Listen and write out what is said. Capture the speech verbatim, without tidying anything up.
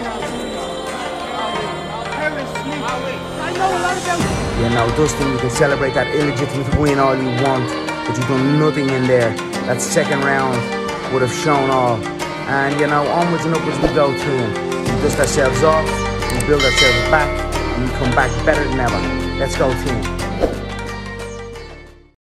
You know, Dustin, you can celebrate that illegitimate win all you want, but you've done nothing in there. That second round would have shown all. And, you know, onwards and upwards we go, team. We dust ourselves off, we build ourselves back, and we come back better than ever. Let's go, team.